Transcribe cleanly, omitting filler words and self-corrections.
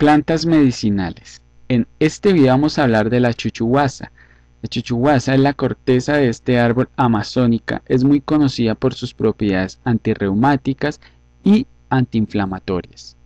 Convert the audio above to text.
Plantas medicinales. En este video vamos a hablar de la chuchuhuasa. La chuchuhuasa es la corteza de este árbol amazónica. Es muy conocida por sus propiedades antirreumáticas y antiinflamatorias.